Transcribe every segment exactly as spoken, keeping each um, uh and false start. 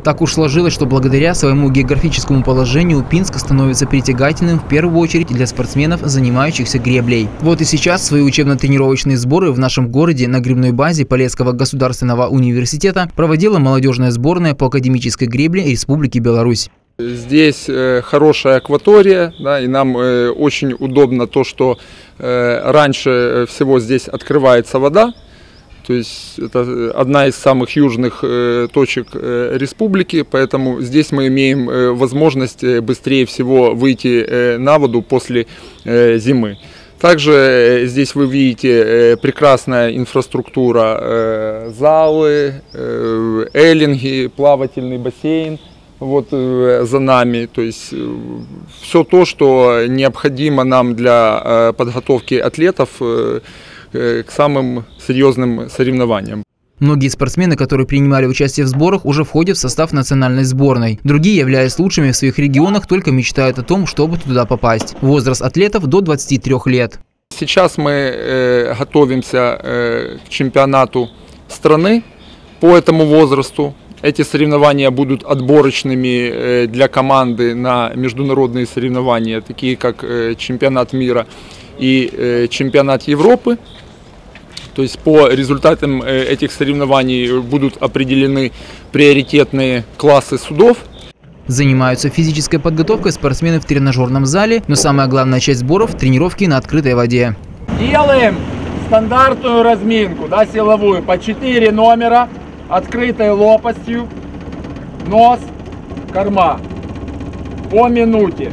Так уж сложилось, что благодаря своему географическому положению Пинск становится притягательным в первую очередь для спортсменов, занимающихся греблей. Вот и сейчас свои учебно-тренировочные сборы в нашем городе на гребной базе Полесского государственного университета проводила молодежная сборная по академической гребле Республики Беларусь. Здесь э, хорошая акватория, да, и нам э, очень удобно то, что э, раньше всего здесь открывается вода. То есть это одна из самых южных э, точек э, республики, поэтому здесь мы имеем э, возможность быстрее всего выйти э, на воду после э, зимы. Также э, здесь вы видите э, прекрасная инфраструктура, э, залы, э, эллинги, плавательный бассейн. Вот э, за нами, то есть э, все то, что необходимо нам для э, подготовки атлетов э, э, к самым серьезным соревнованиям. Многие спортсмены, которые принимали участие в сборах, уже входят в состав национальной сборной. Другие, являясь лучшими в своих регионах, только мечтают о том, чтобы туда попасть. Возраст атлетов до двадцати трёх лет. Сейчас мы э, готовимся э, к чемпионату страны по этому возрасту. Эти соревнования будут отборочными для команды на международные соревнования, такие как чемпионат мира и чемпионат Европы. То есть по результатам этих соревнований будут определены приоритетные классы судов. Занимаются физической подготовкой спортсмены в тренажерном зале, но самая главная часть сборов – тренировки на открытой воде. Делаем стандартную разминку, да, силовую, по четыре номера. Открытой лопастью, нос, корма, по минуте.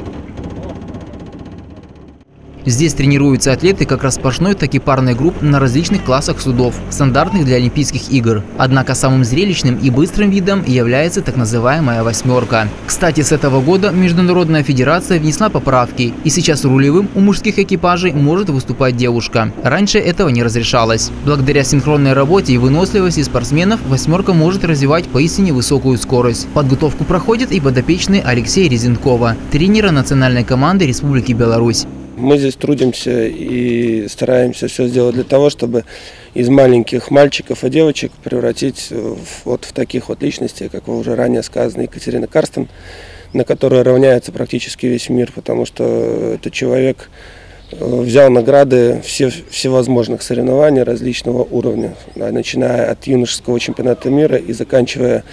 Здесь тренируются атлеты как распашной, так и парной групп на различных классах судов, стандартных для Олимпийских игр. Однако самым зрелищным и быстрым видом является так называемая восьмерка. Кстати, с этого года Международная федерация внесла поправки, и сейчас рулевым у мужских экипажей может выступать девушка. Раньше этого не разрешалось. Благодаря синхронной работе и выносливости спортсменов восьмерка может развивать поистине высокую скорость. Подготовку проходит и подопечный Алексея Резенкова, тренера национальной команды Республики Беларусь. Мы здесь трудимся и стараемся все сделать для того, чтобы из маленьких мальчиков и девочек превратить в, вот в таких вот личностей, как вы уже ранее сказано, Екатерина Карстен, на которой равняется практически весь мир, потому что этот человек взял награды все, всевозможных соревнований различного уровня, начиная от юношеского чемпионата мира и заканчивая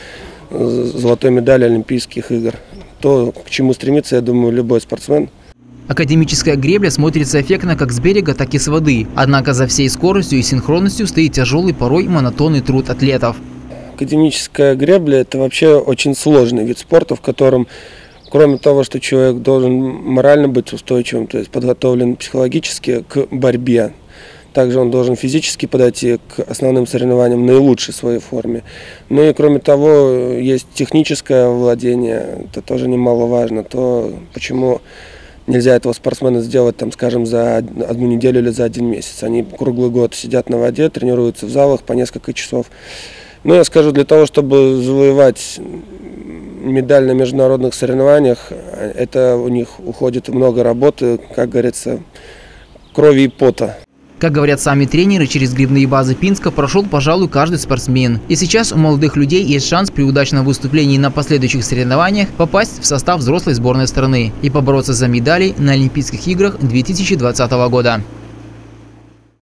золотой медалью Олимпийских игр. То, к чему стремится, я думаю, любой спортсмен. Академическая гребля смотрится эффектно как с берега, так и с воды. Однако за всей скоростью и синхронностью стоит тяжелый, порой монотонный труд атлетов. Академическая гребля – это вообще очень сложный вид спорта, в котором, кроме того, что человек должен морально быть устойчивым, то есть подготовлен психологически к борьбе, также он должен физически подойти к основным соревнованиям в наилучшей своей форме. Ну и кроме того, есть техническое владение, это тоже немаловажно, то почему нельзя этого спортсмена сделать, там, скажем, за одну неделю или за один месяц. Они круглый год сидят на воде, тренируются в залах по несколько часов. Ну, я скажу, для того, чтобы завоевать медаль на международных соревнованиях, это у них уходит много работы, как говорится, крови и пота. Как говорят сами тренеры, через гребные базы Пинска прошел, пожалуй, каждый спортсмен. И сейчас у молодых людей есть шанс при удачном выступлении на последующих соревнованиях попасть в состав взрослой сборной страны и побороться за медали на Олимпийских играх две тысячи двадцатого года.